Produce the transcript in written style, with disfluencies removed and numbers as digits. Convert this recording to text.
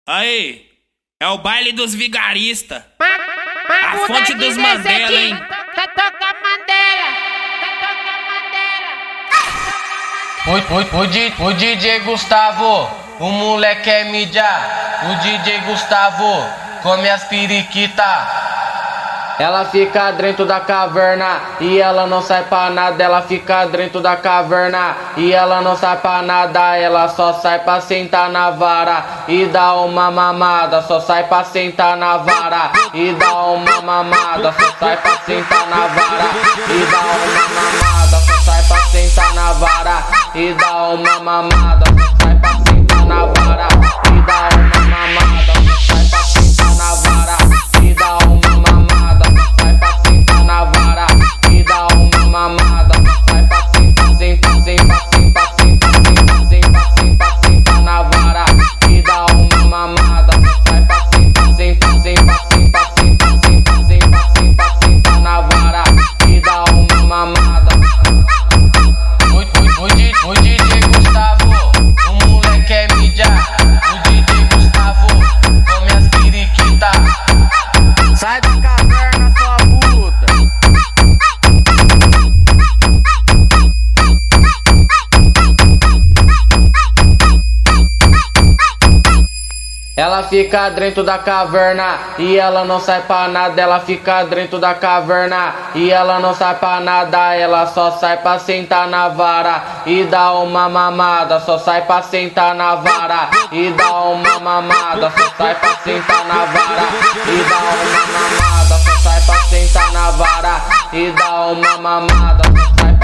Aí, é o baile dos vigaristas. A fonte dos Mandela, hein? O DJ Gustavo, o moleque é mídia. O DJ Gustavo come as periquita. Ela fica dentro da caverna e ela não sai pra nada. Ela fica dentro da caverna e ela não sai pra nada. Ela só sai pra sentar na vara e dá uma mamada. Só sai pra sentar na vara e dá uma mamada. Só sai pra sentar na vara e dá uma mamada. Só sai pra sentar na vara e dá uma mamada. Só sai pra sentar na vara e dá uma mamada. Só sai pra sentar na vara e dá uma mamada. Sai pra sentar na vara e dá uma mamada. Sai pra sentar, sentar, sentar, sentar, sentar, sentar, sentar, sentar na vara e dá uma mamada. Sai pra sentar, sentar, sentar, sentar, sentar, sentar, sentar, sentar, sentar na vara e dá uma mamada. O DJ Gustavo, o moleque é mídia. O DJ Gustavo come as periquita. Sai da caverna, sua puta. Ela fica dentro da caverna e ela não sai pra nada. Ela fica dentro da caverna e ela não sai pra nada. Ela só sai pra sentar na vara e dá uma mamada. Só sai pra sentar na vara e dá uma mamada. Só sai pra sentar na vara e dá uma mamada. Só sai pra sentar na vara e dá uma mamada. Só sai